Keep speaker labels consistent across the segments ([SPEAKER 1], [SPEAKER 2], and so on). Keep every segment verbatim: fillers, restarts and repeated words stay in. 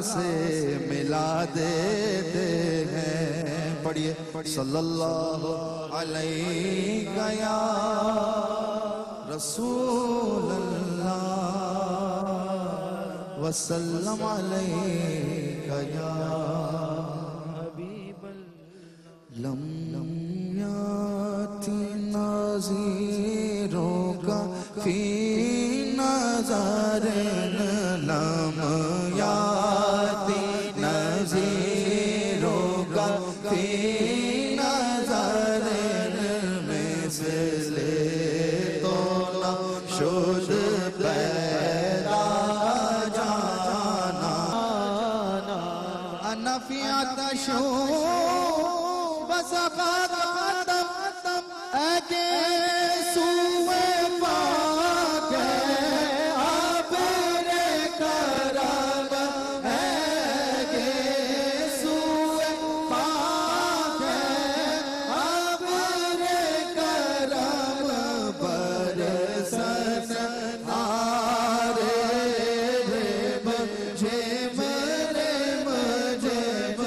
[SPEAKER 1] سے ملا دیتے ہیں. پڑھیے صلی اللہ علیہ یا رسول اللہ وسلم علیہ یا حبیب اللہ. لم یاتی نظیروں کا فی نظر لم یاتی نظیروں کا فی نظر مثل تو نہ شد پیدا جانا. انا فی عطشو بسقط عطم اگے سوئے پاک آپ رے کرم اگے سوئے پاک آپ رے کرم برسن آرے رب جم رم جم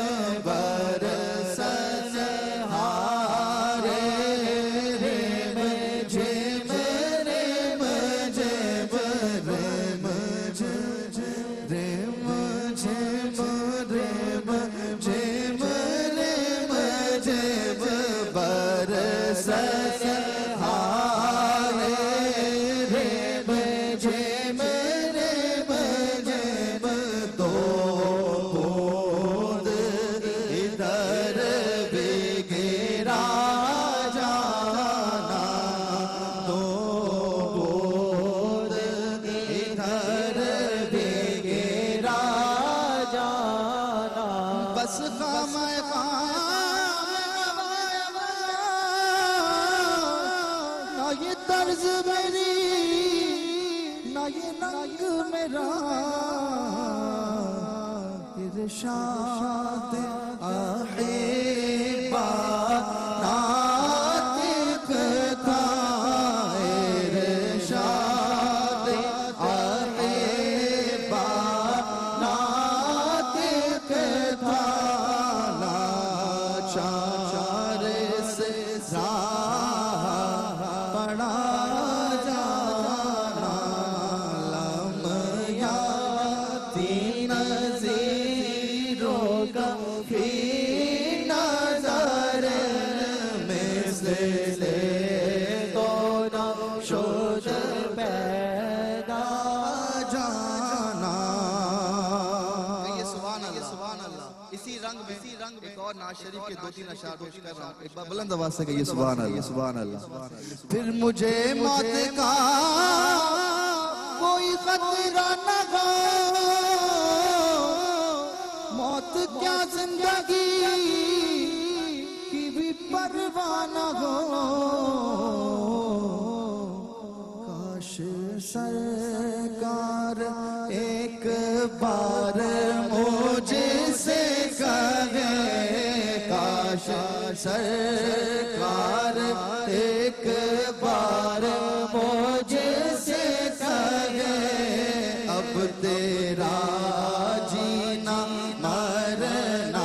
[SPEAKER 1] برسن آرے رب جم رم جم رم جم رم جم رم جم رم جم برسن آرے رب جم رم جم دو بود ادھر بھی گرا جانا. دو بود ادھر بھی گرا جانا. بس خام نہ یہ طرز میری نہ یہ رنگ میرا ارشاد احبا ناطق تھا. ارشاد احبا ناطق تھا. لاچار سے راہ پڑا جانا. لم یاتی نظیروں کا فی نظر مثل تو نہ شد پیدا جانا. یہ سبحان اللہ سبحان اللہ. اسی رنگ میں ایک اور نعت شریف کے دو تین اشعار پیش کر رہا ہوں. ایک بار بلند آواز سے کہیے سبحان اللہ سبحان اللہ. پھر مجھے موت کا کوئی خطرہ نہ ہو. موت کیا زندگی کی بھی پرواہ نہ ہو. کاش سرکار ایک بار مجھے سے کہے. کاش سرکار ایک بار مجھے سے کہے. اب تیرا جینا مرنا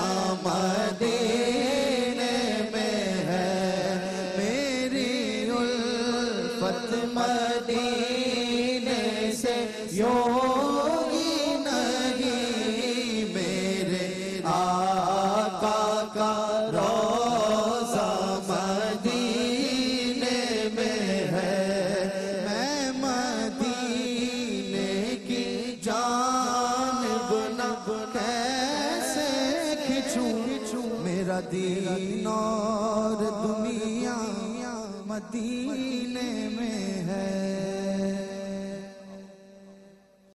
[SPEAKER 1] مدینے میں ہے. میری الفت مدینے سے یوگی نہیں. میرے آقا کا روضہ مدینے میں ہے. میں مدینے کی جانب نہ کیسے کھچوں. میرا دین اور دنیا مدینے میں ہے.